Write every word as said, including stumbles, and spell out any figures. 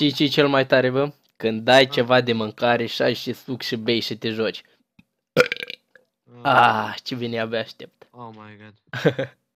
Știi ce e cel mai tare, bă? Când dai ceva de mâncare și ai și suc și bei și te joci. Ah, ce bine abia aștept. Oh my god.